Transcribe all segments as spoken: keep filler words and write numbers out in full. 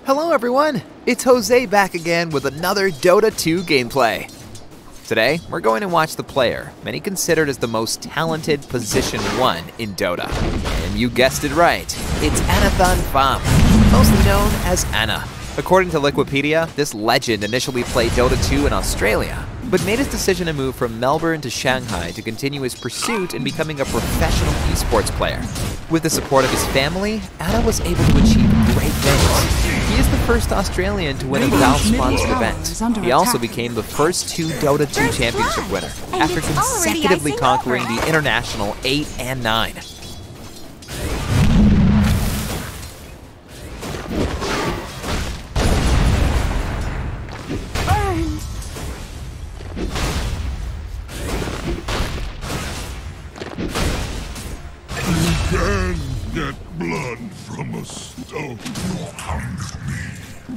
Hello everyone, it's Jose back again with another Dota two gameplay. Today, we're going to watch the player, many considered as the most talented position one in Dota. And you guessed it right, it's Anathan Pham, mostly known as Ana. According to Liquid.Ana, this legend initially played Dota two in Australia, but made his decision to move from Melbourne to Shanghai to continue his pursuit in becoming a professional esports player. With the support of his family, Ana was able to achieve great things. He is the first Australian to win a Valve-sponsored event. He also became the first two Dota two championship winner, after consecutively conquering the international eight and nine. You can get blood from a stone. You're coming with me.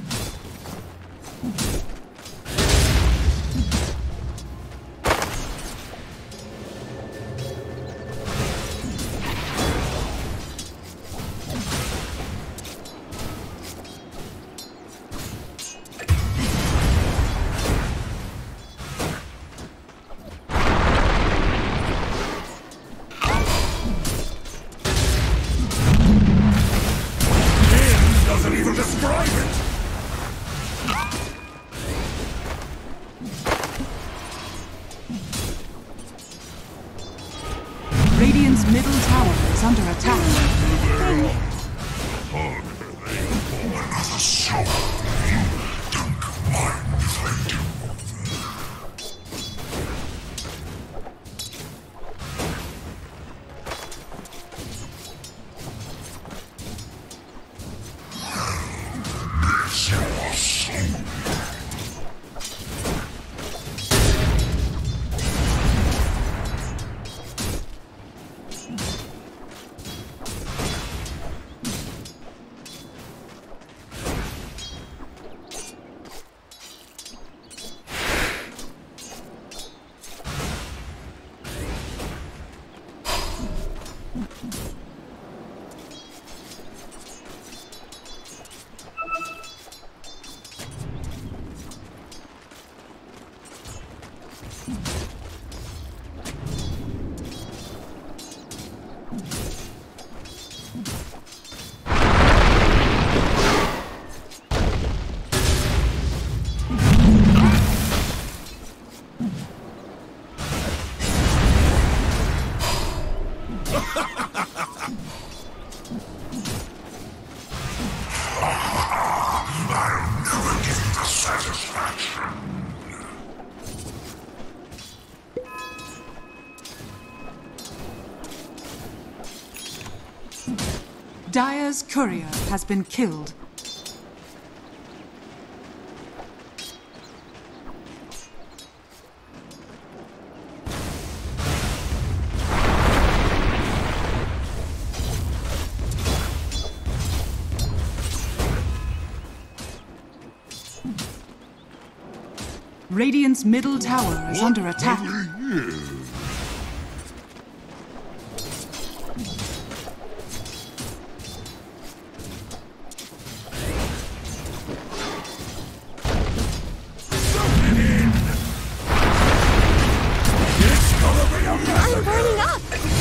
Describe it! Radiant's middle tower is under attack. Another soul. You don't mind if I do. Dire's courier has been killed. Radiant's middle tower is under attack. I'm burning up!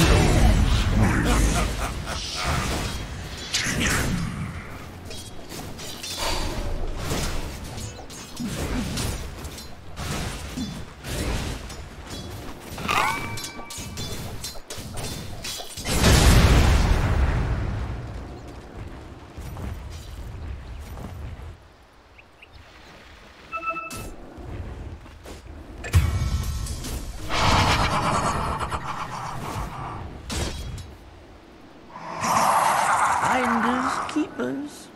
Finders, keepers.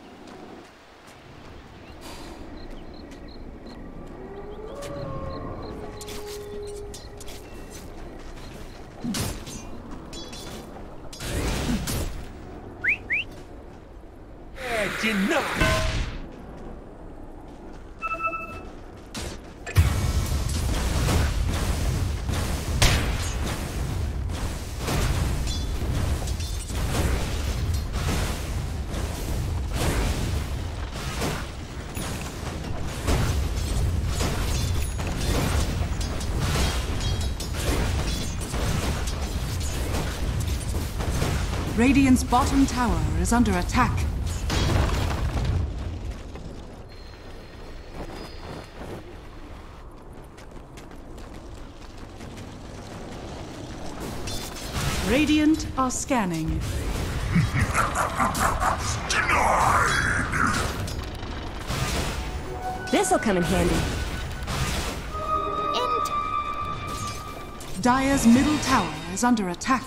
That's enough! Radiant's bottom tower is under attack. Radiant are scanning. This'll come in handy. Dire's middle tower is under attack.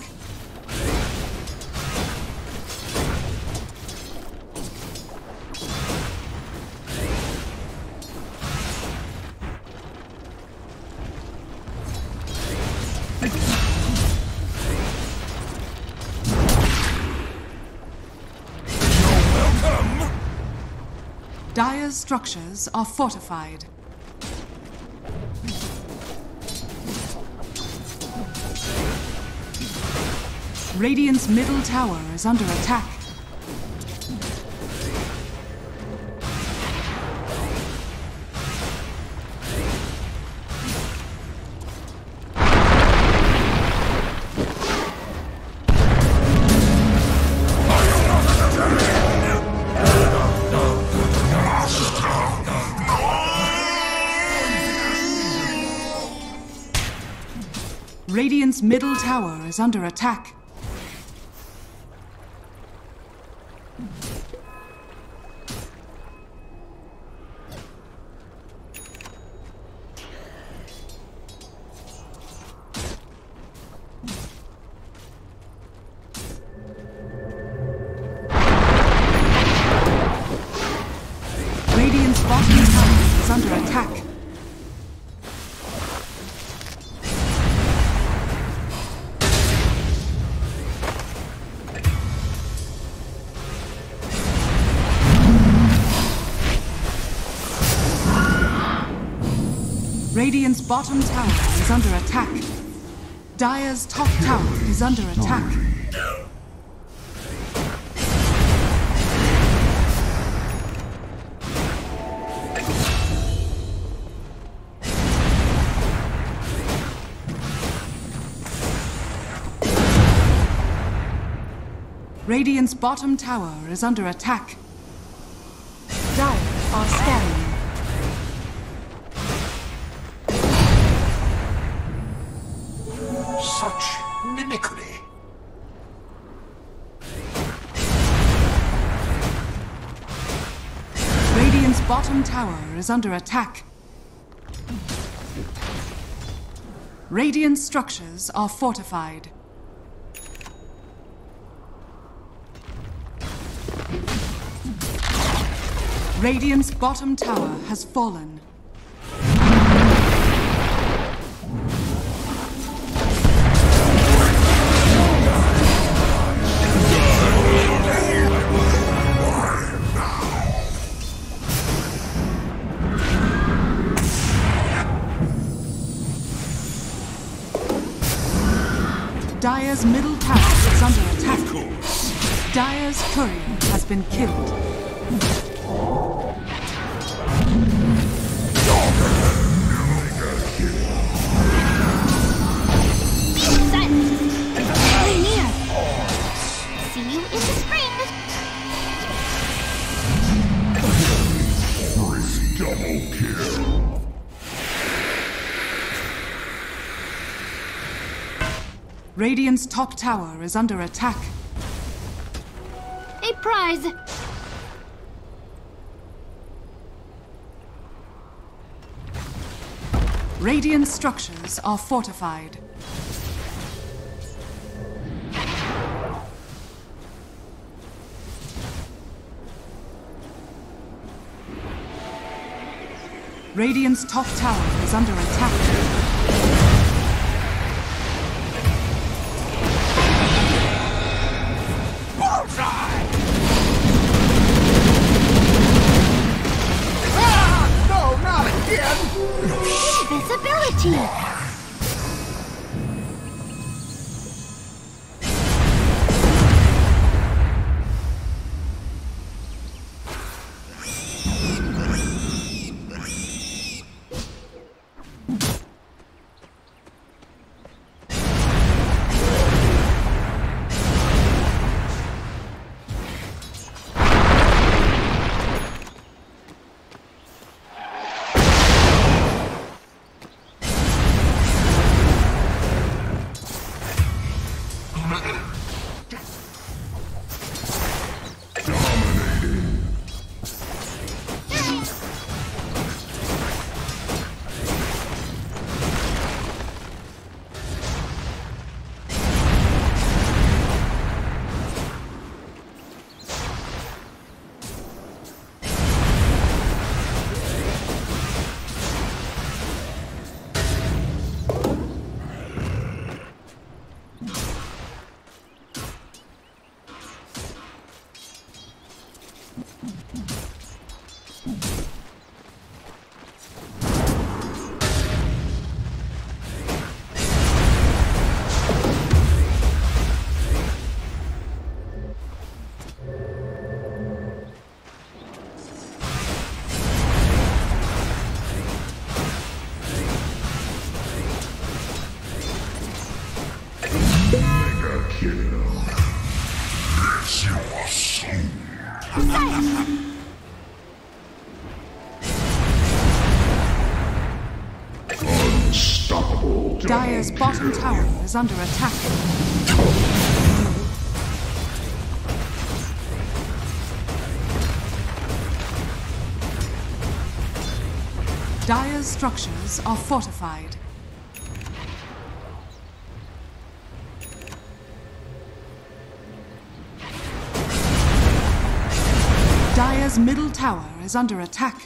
Dire's structures are fortified. Radiant's middle tower is under attack. Radiant's middle tower is under attack. Radiant's bottom tower is under attack. Radiant's bottom tower is under attack. Dire's top tower is under attack. Radiant's bottom tower is under attack. Dire are scanning. Such mimicry. Radiant's bottom tower is under attack. Radiant structures are fortified. Radiant's bottom tower has fallen. Dire's middle tower is under attack. Dire's courier has been killed. See you in the spring. Double kill. Radiant's top tower is under attack. A prize. Radiant structures are fortified. Radiant's top tower is under attack. Invisibility. Dire's bottom tower is under attack. Dire's structures are fortified. Dire's middle tower is under attack.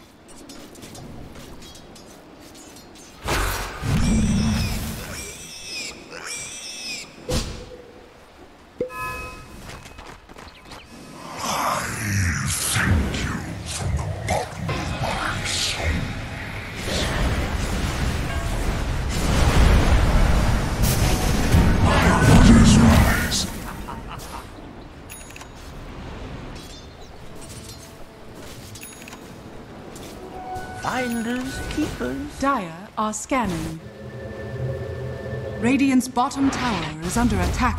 Finders, keepers. Dire are scanning. Radiant's bottom tower is under attack.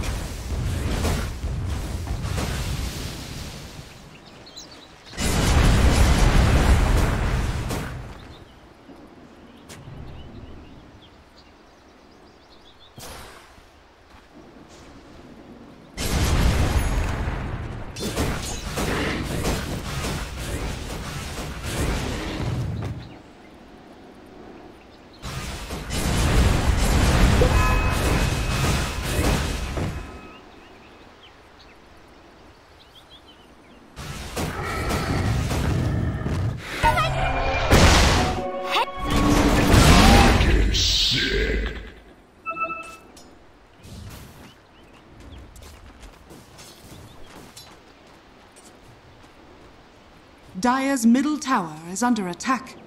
Dire's middle tower is under attack.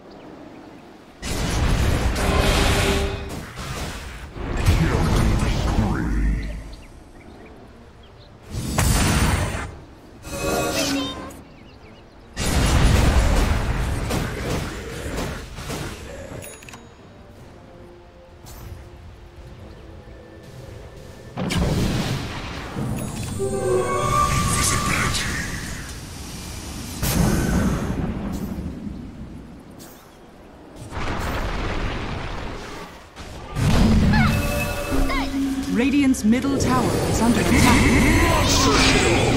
Radiant's middle tower is under attack.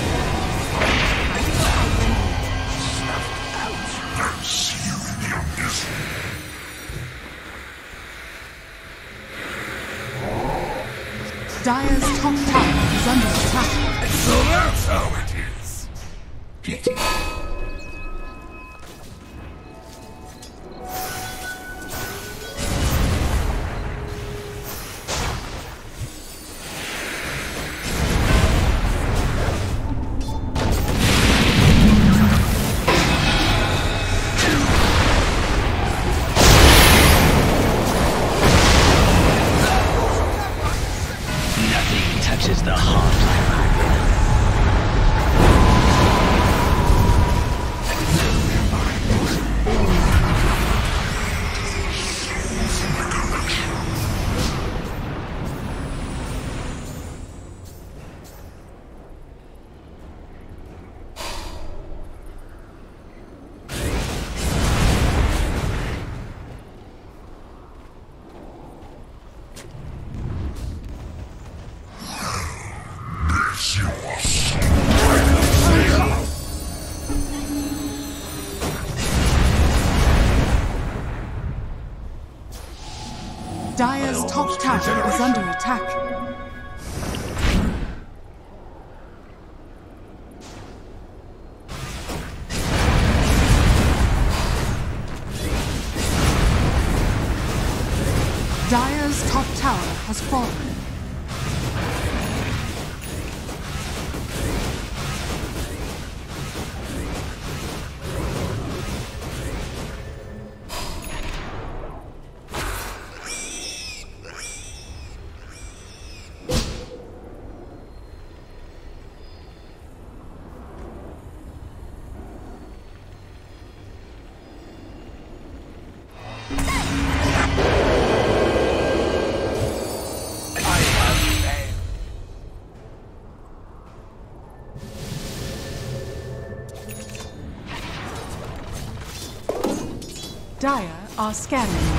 Dire's top tower is under attack. So that's how it is. Pity. Touches the heart like iron. Dire's top tower is under attack. Dire's top tower has fallen. Dire are scanning.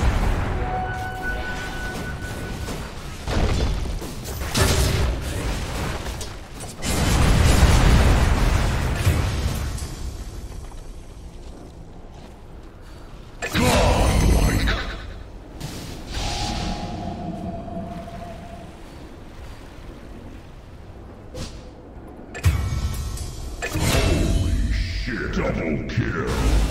Double kill.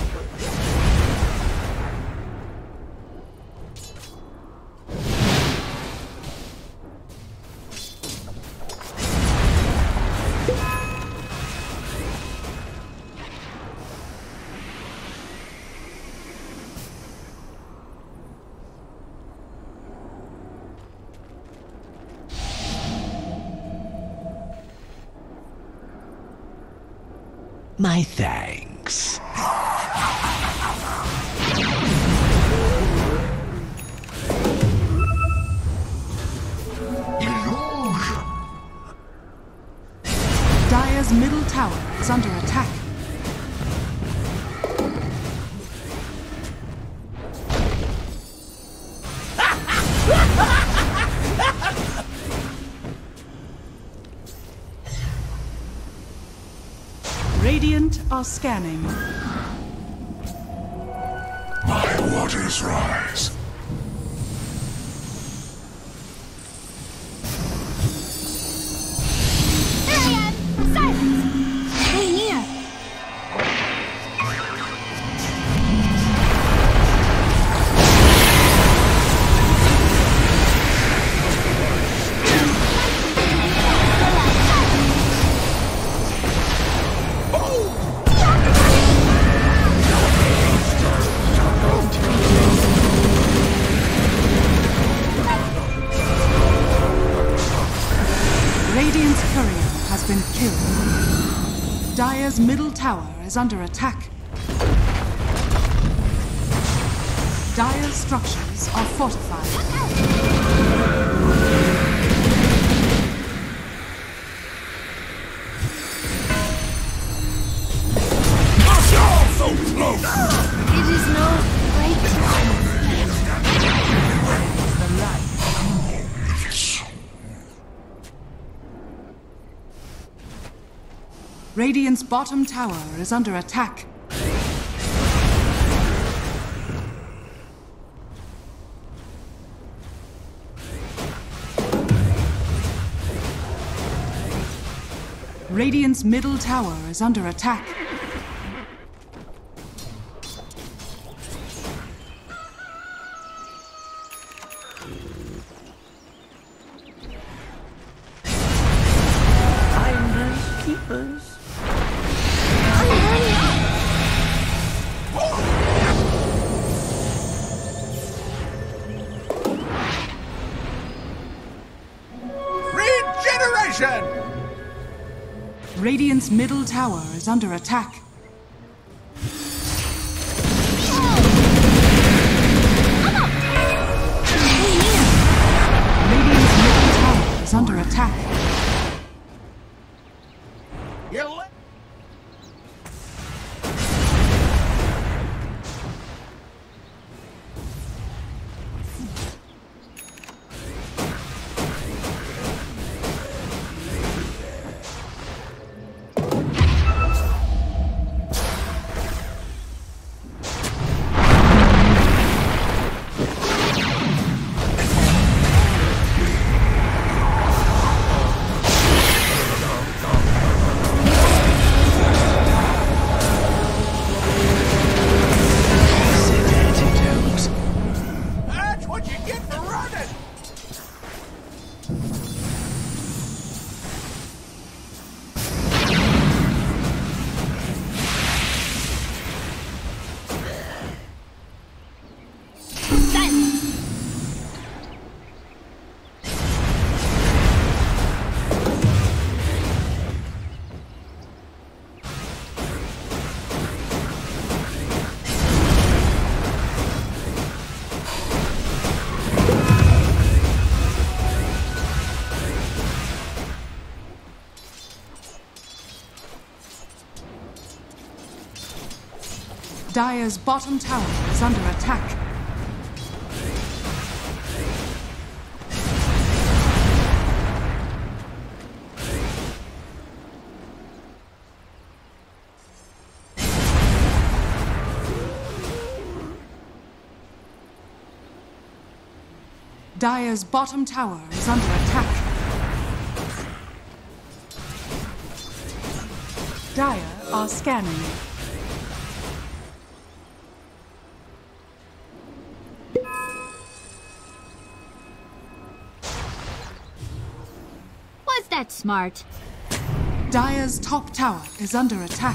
My thanks. Dire's middle tower is under attack. Radiant are scanning. My waters rise. There I am! Silence! Stay near! Radiant's courier has been killed. Dire's middle tower is under attack. Dire's structures are fortified. So close! It is no great Radiant's bottom tower is under attack. Radiant's middle tower is under attack. Regeneration! Radiant's middle tower is under attack. Radiant's middle tower is under attack. Dire's bottom tower is is under attack. Dire's bottom tower is under attack. Dire are scanning. Was that smart? Dire's top tower is under attack.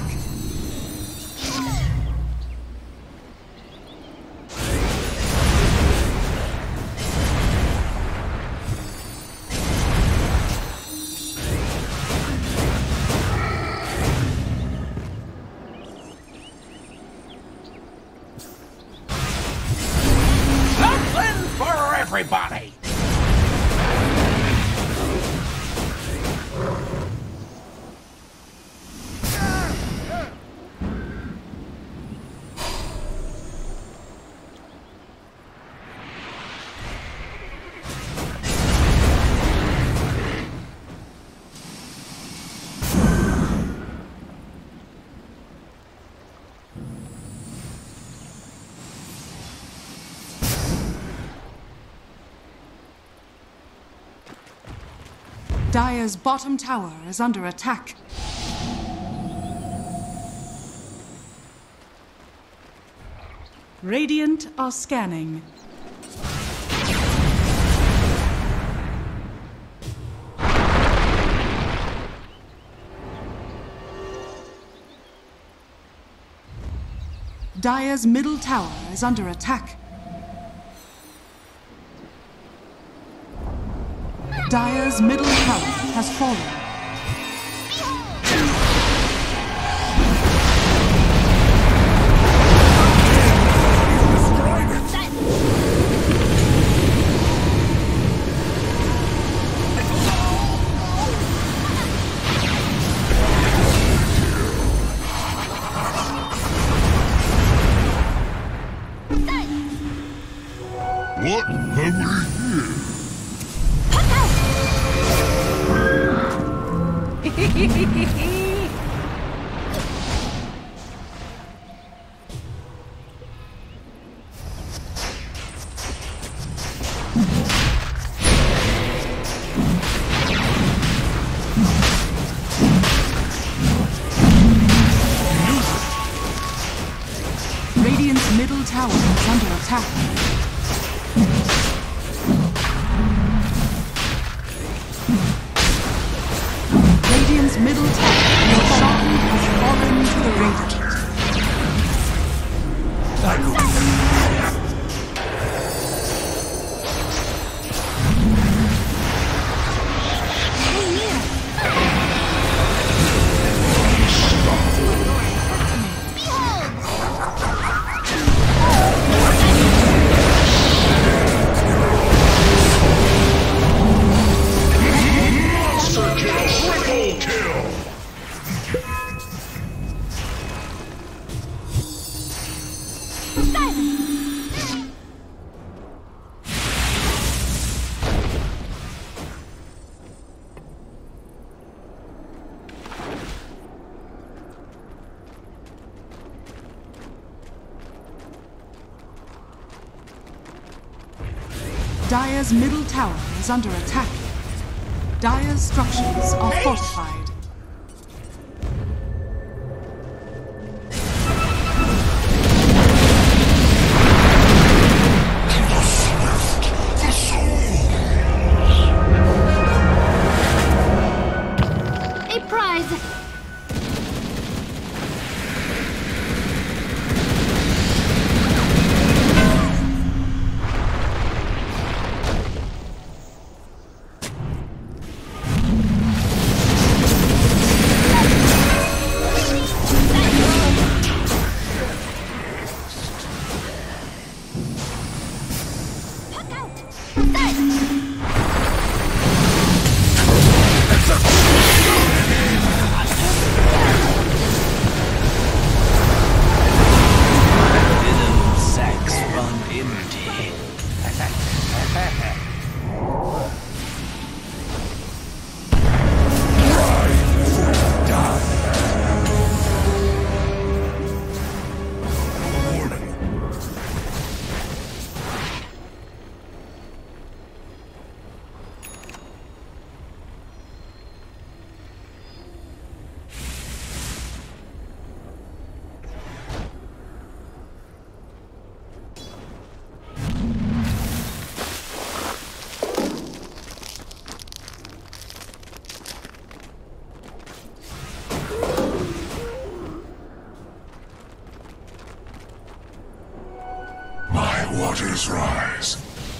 Everybody! Dire's bottom tower is under attack. Radiant are scanning. Dire's middle tower is under attack. Dire's middle tower has fallen. What have we here? Radiant's middle tower is under attack. Radiant's middle tower, your song has fallen to the Radiant. Dire's middle tower is under attack. Dire's structures are fortified. A prize! Shadows rise.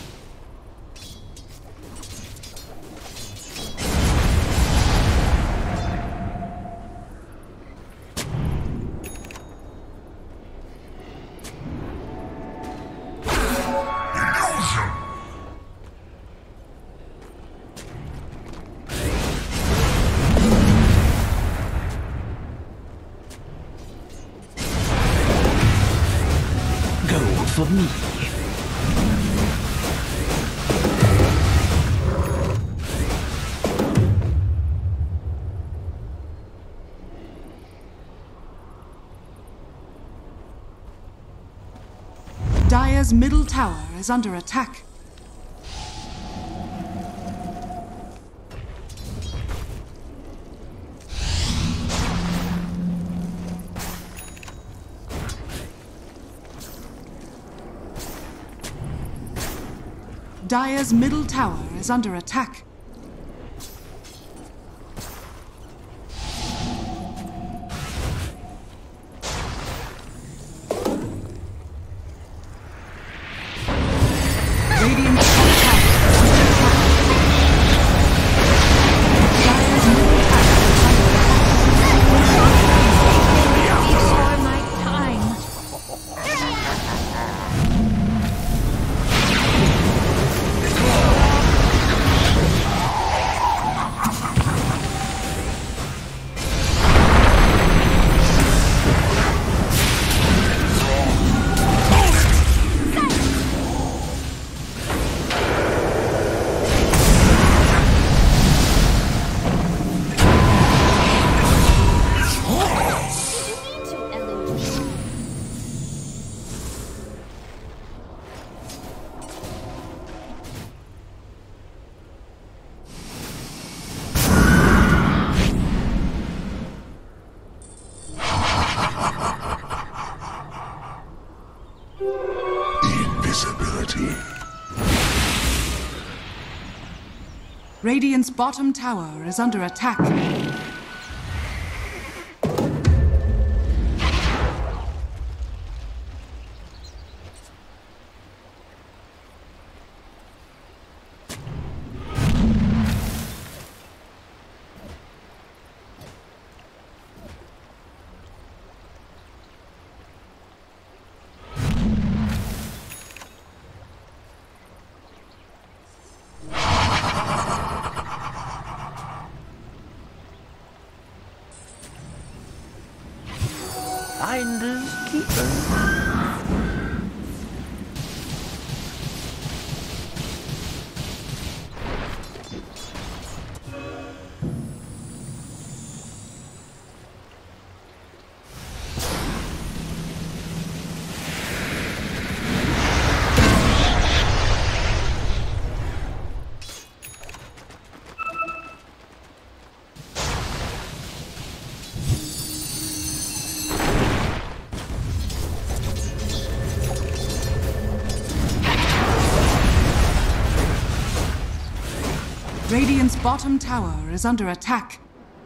For me. Dire's middle tower is under attack. Dire's middle tower is under attack. Radiant's top tower is under attack. Dire's middle tower is under attack. Before my time. Invisibility. Radiant's bottom tower is under attack. Finders keepers. Radiant's bottom tower is under attack.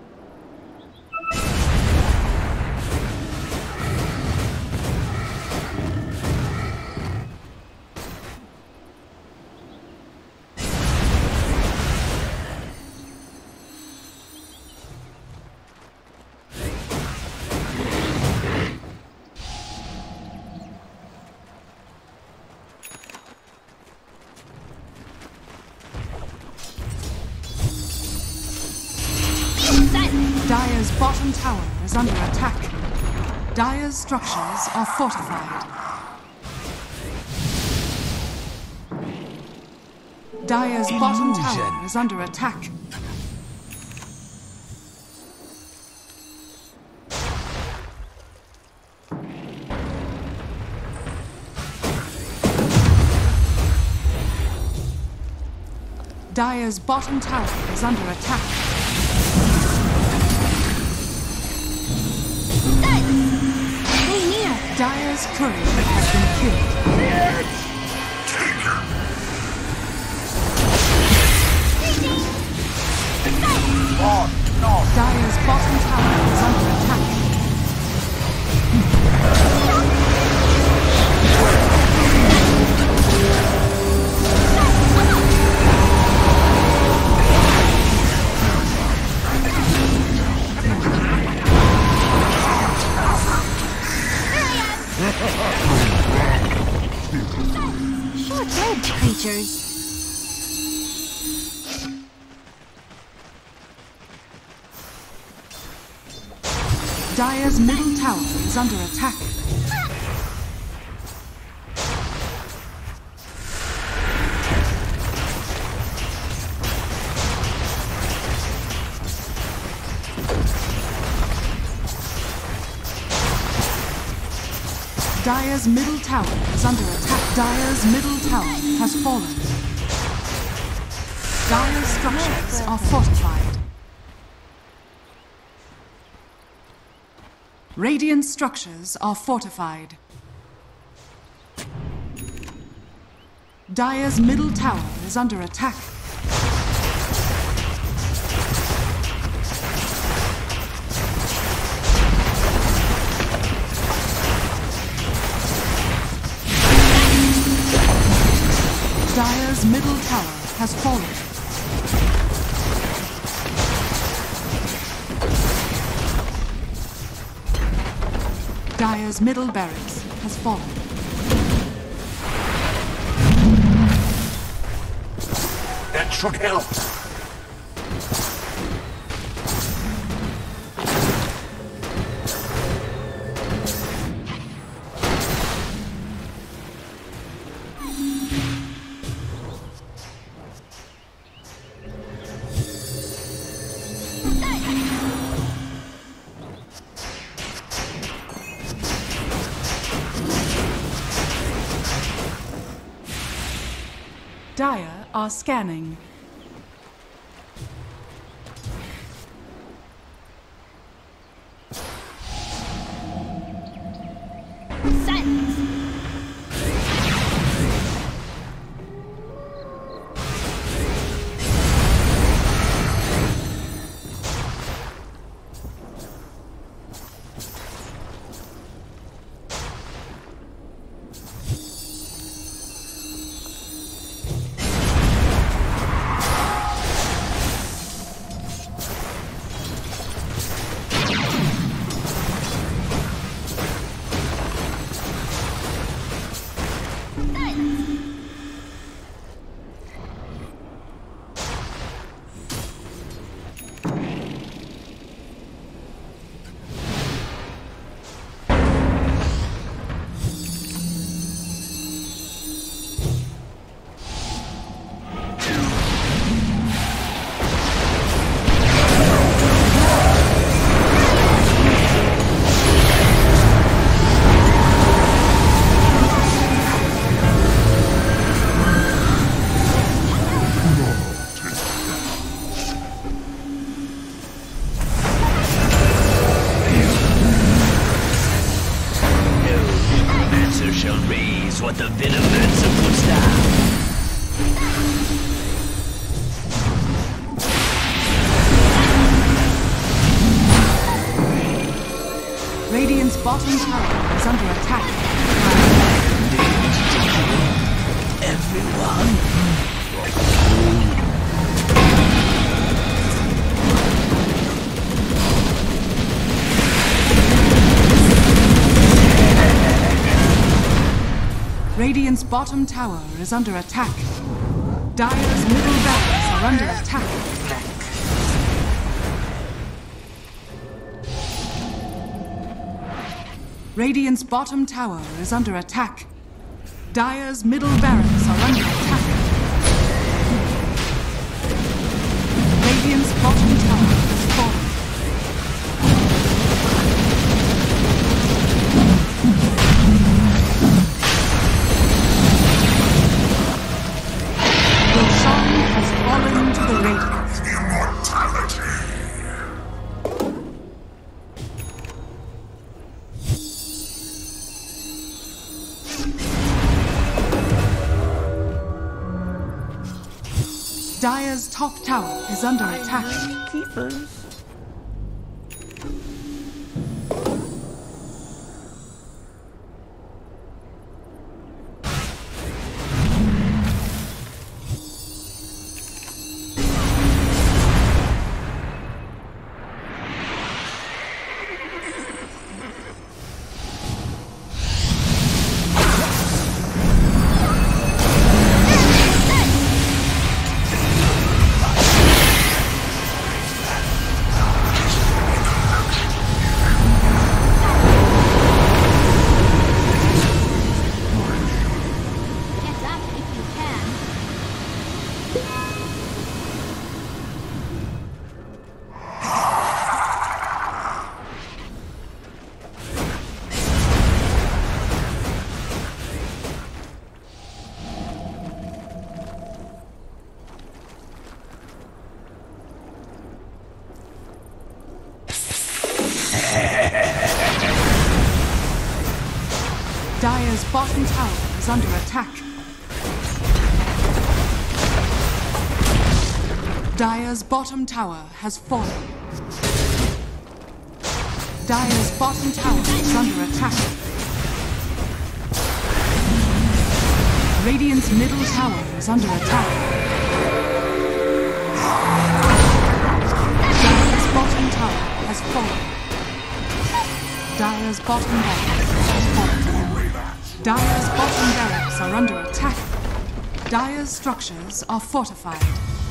Dire's bottom tower is under attack. Dire's structures are fortified. Dire's bottom tower is under attack. Dire's bottom tower is under attack. Stay near. Dire's courier has been killed. Dire's bottom tower is under attack. creatures. Dire's middle tower is under attack. Dire's middle tower is under attack. Dire's middle tower has fallen. Dire's structures are fortified. Radiant structures are fortified. Dire's middle tower is under attack. Dire's middle tower has fallen. Dire's middle barracks has fallen. That should help. Dire are scanning. Silence. What the Venomancer puts down. Radiant's bottom tower is under attack. Everyone. Radiant's bottom tower is under attack. Dire's middle barracks are under attack. Radiant's bottom tower is under attack. Dire's middle barracks are under attack. Radiant's bottom tower is fallen. Dire's top tower is under attack. Keepers. Dire's bottom tower is under attack. Dire's bottom tower has fallen. Dire's bottom tower is under attack. Radiant's middle tower is under attack. Dire's bottom tower has fallen. Dire's bottom barracks has fallen. Dire's bottom barracks are under attack. Dire's structures are fortified.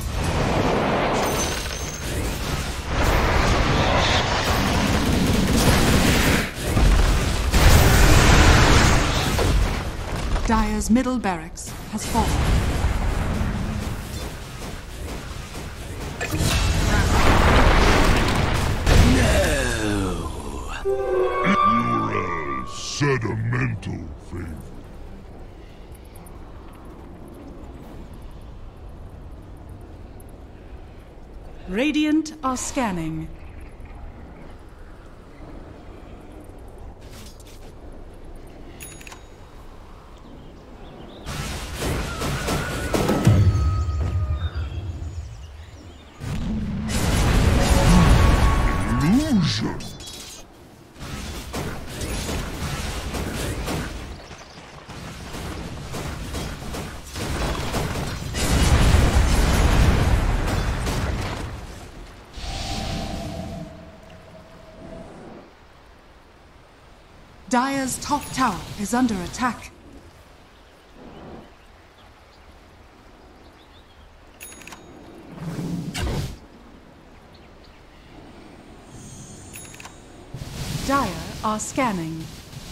Dire's middle barracks has fallen. You're a sentimental thing. Radiant are scanning. Illusion. Dire's top tower is under attack. Dire are scanning.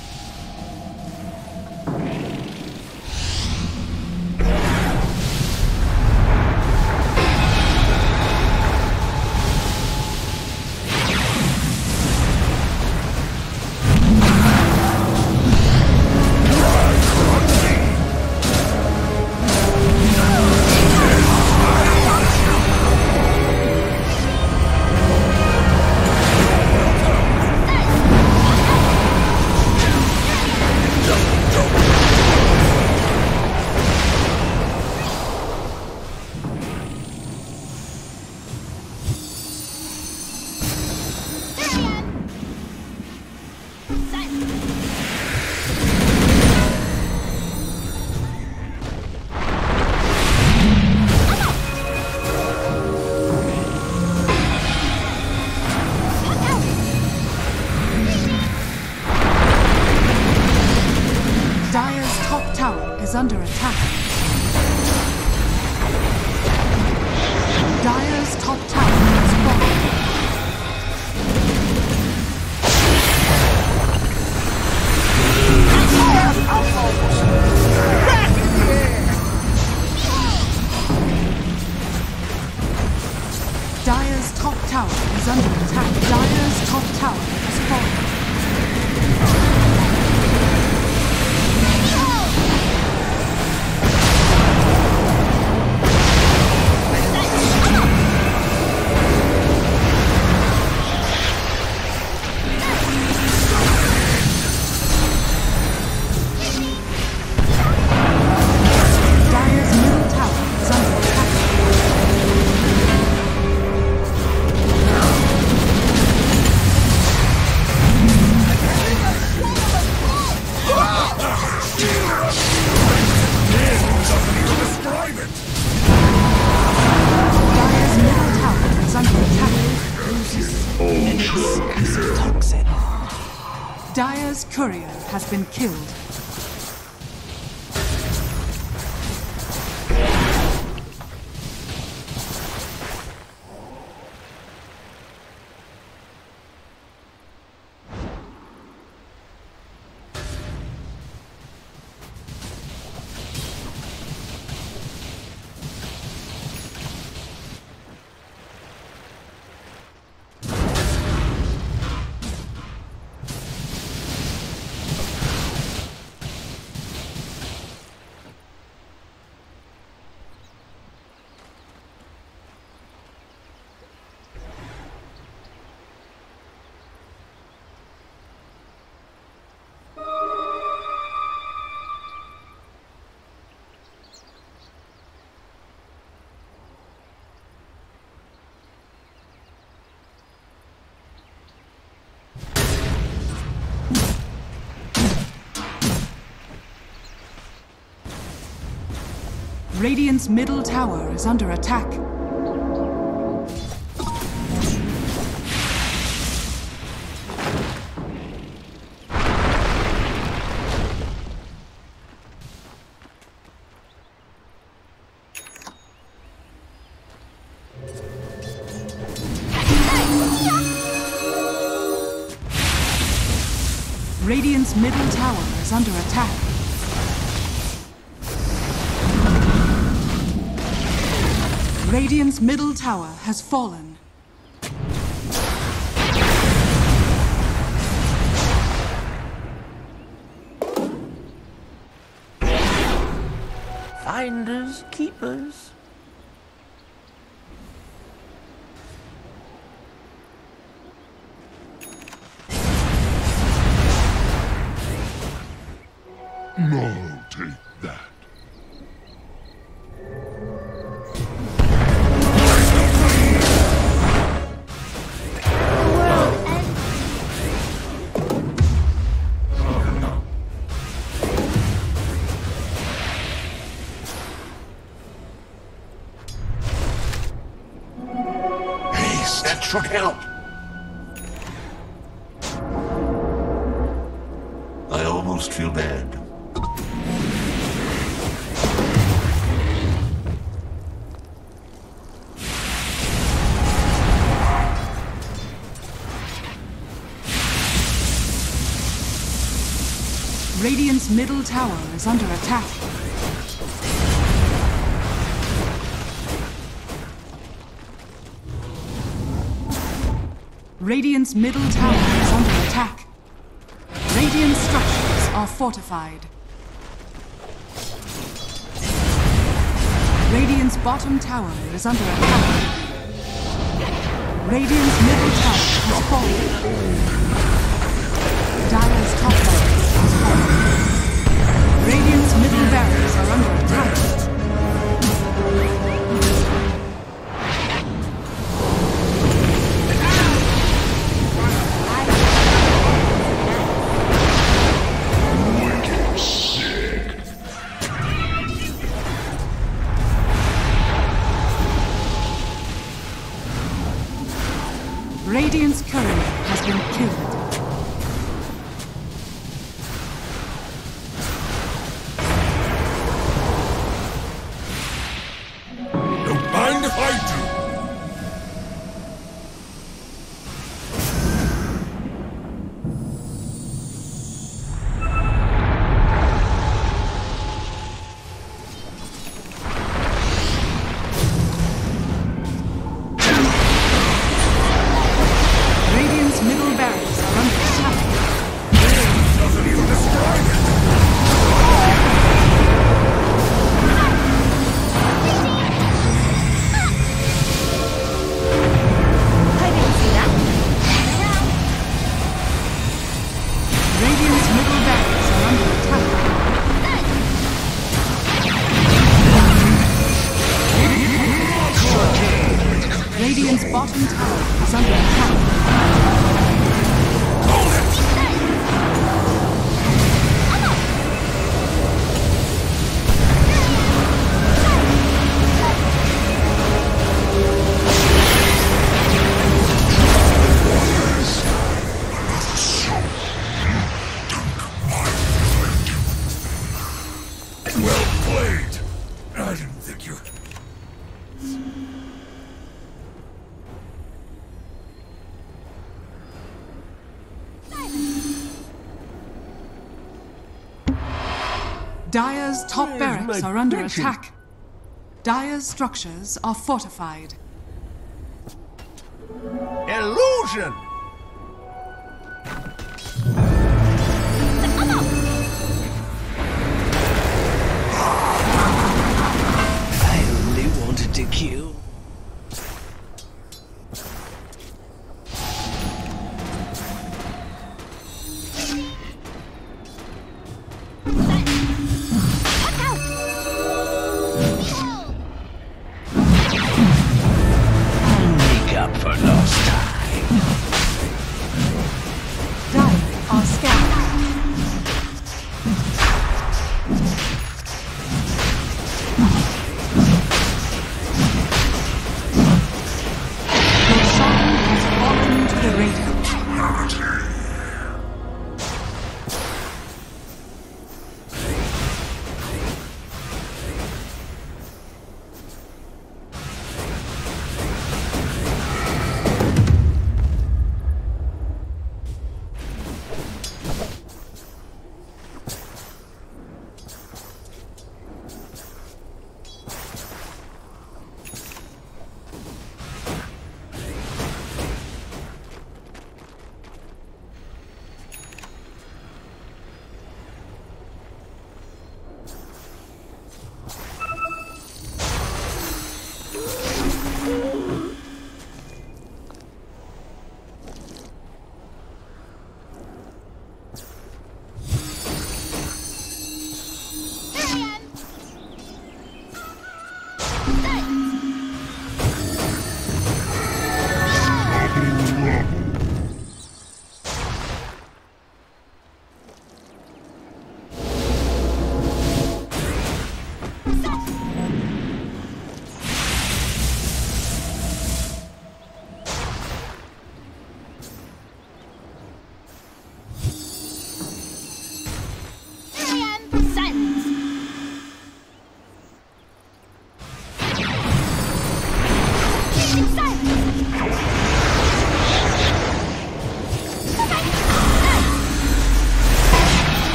Is under attack. Dire's top tower has fallen. Dire's top tower is under attack. Dire's top tower has fallen. Dire's courier has been killed. Radiant's middle tower is under attack. Radiant's middle tower is under attack. Radiant's middle tower has fallen. Finders, keepers. No, take that. Haste, that should help. I almost feel bad. Radiant's middle tower is under attack. Radiant's middle tower is under attack. Radiant structures are fortified. Radiant's bottom tower is under attack. Radiant's middle tower has fallen. Dire's top barracks has fallen. Radiant's middle barracks are under attack. Radiant's courier has been killed. Don't mind if I do. Radiant's middle barracks are under attack. Doesn't even describe it. I didn't see that. Radiant's middle barracks are under attack. Radiant's bottom tower is under attack. Well played. I didn't think you... Dire's top Where's barracks my are under pension? attack. Dire's structures are fortified. Illusion! I only wanted to kill. Make up for lost time.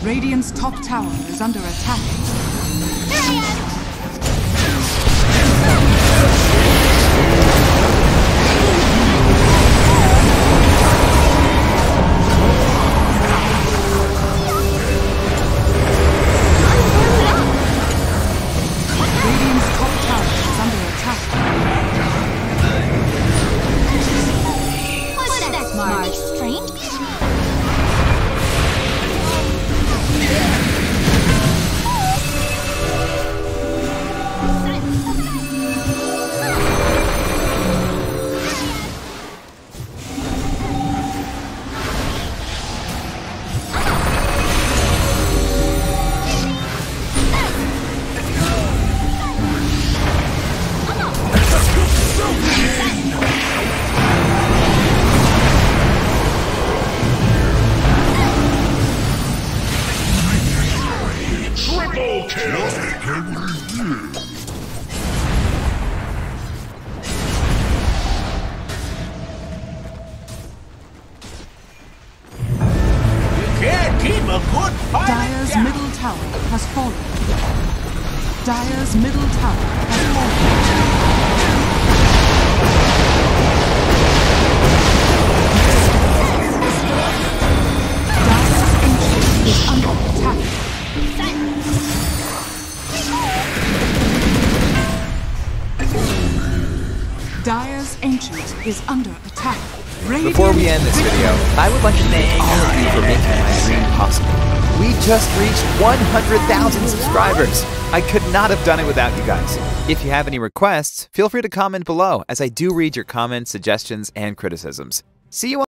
Radiant's top tower is under attack. Here I am! Radiant's top tower is under attack. What's that, Mark? Strange? Triple kill! Can't keep a good fight Dire's down. middle tower has fallen. Dire's middle tower has fallen. Dire's ancient is under attack. Dire's ancient is under attack. Radiant Before we end this video, I would like to thank all of you for making my dream possible. We just reached one hundred thousand subscribers. I could not have done it without you guys. If you have any requests, feel free to comment below, as I do read your comments, suggestions, and criticisms. See you on